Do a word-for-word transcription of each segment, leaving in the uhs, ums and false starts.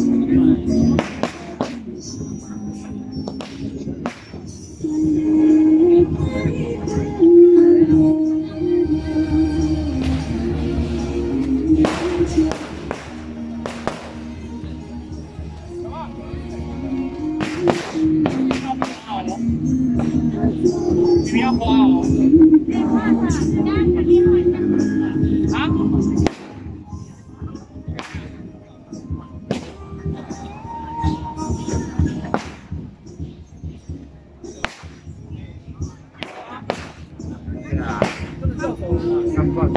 你要花哦。啊？对啊，这个叫什么？三罐。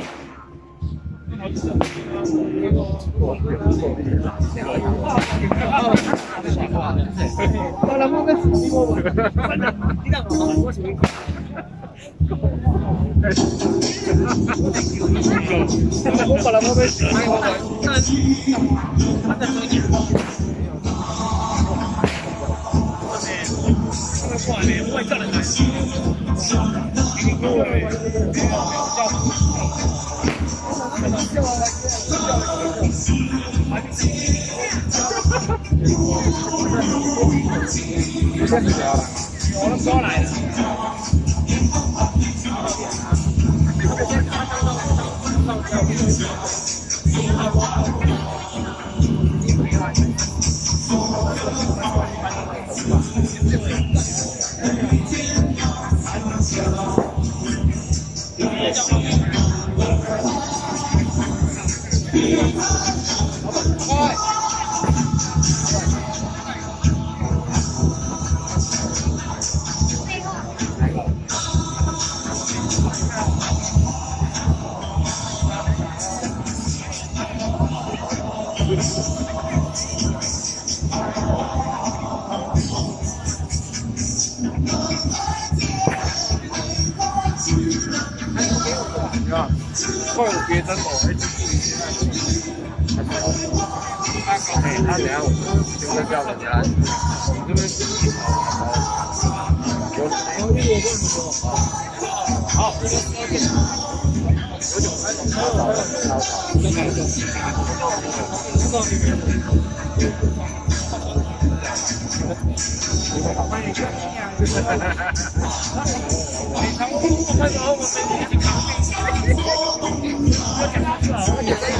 我諗我嘅事我話，真係點解我我前面？我個諗我嘅事，我話真真真多嘢。我話你，我真係，因為我都过来了。快有别针哦，哎，他等下我就会叫人家，你这边是有有有有好，有种开始超早超早，真的是，欢迎光临啊！你从我开始后，我们一起扛定。我讲他了，我讲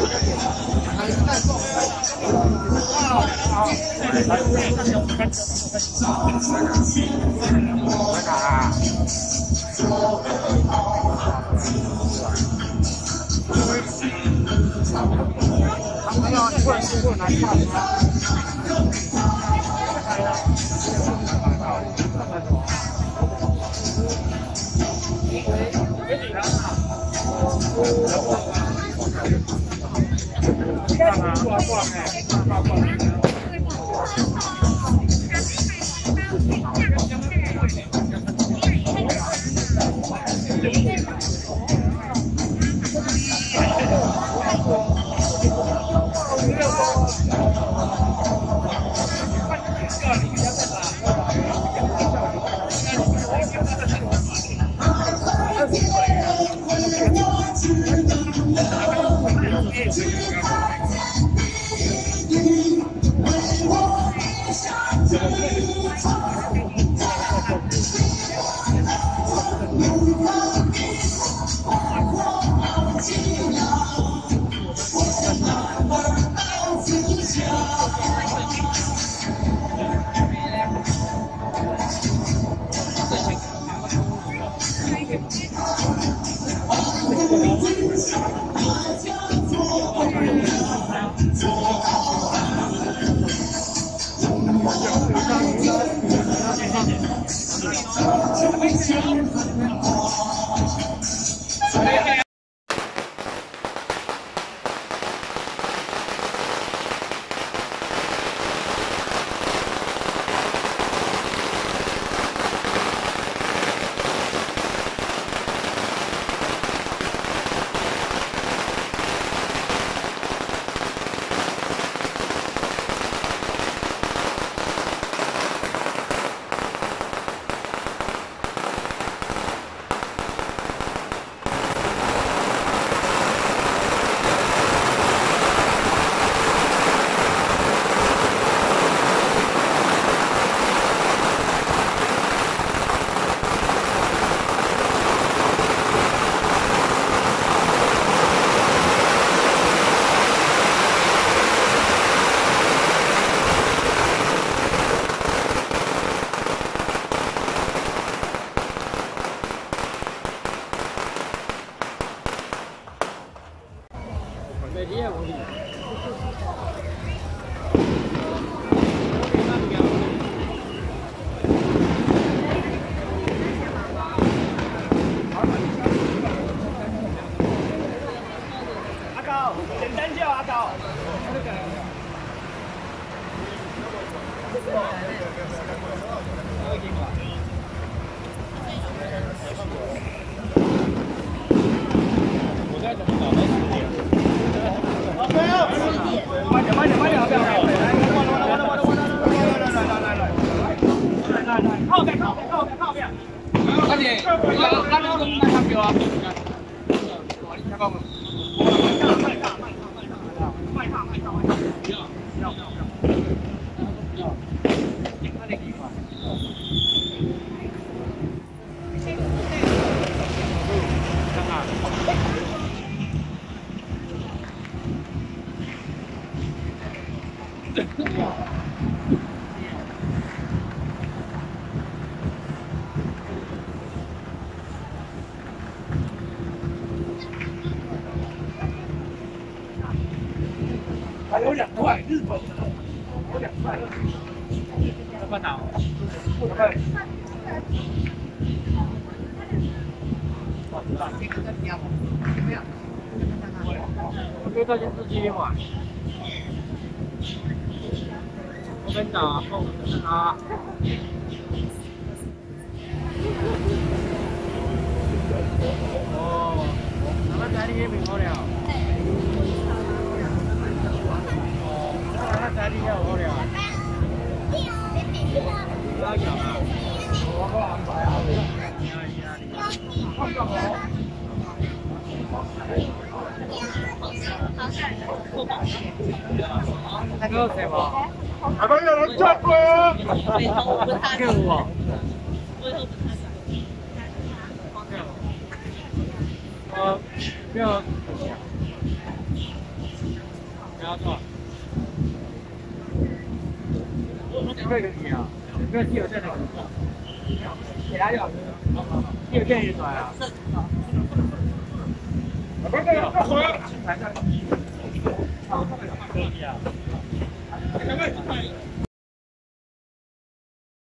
他们要过来是过来看他。 慢点，慢点，慢点，不要来，来，过来，过来，过来，过来，来来来来来，来来来，靠边，靠边，靠边，靠边。快点，俺俺那个买钞票啊！你看看我。卖大，卖大，卖大，卖大，卖大，卖大，不要，不要，不要，不要。你看那几块。看看。 还有两块日本的，有两块。怎么打？对。我给大家自己玩。我跟你讲，后面啊。哦，咱们家里也没好了。 哪里要好了？不要讲了，我不安排啊。那个谁吗？还没有人转过啊！给我。呃，不要，不要错。 这个你啊，这个有这个，其他有，有这一段啊。不是，这回。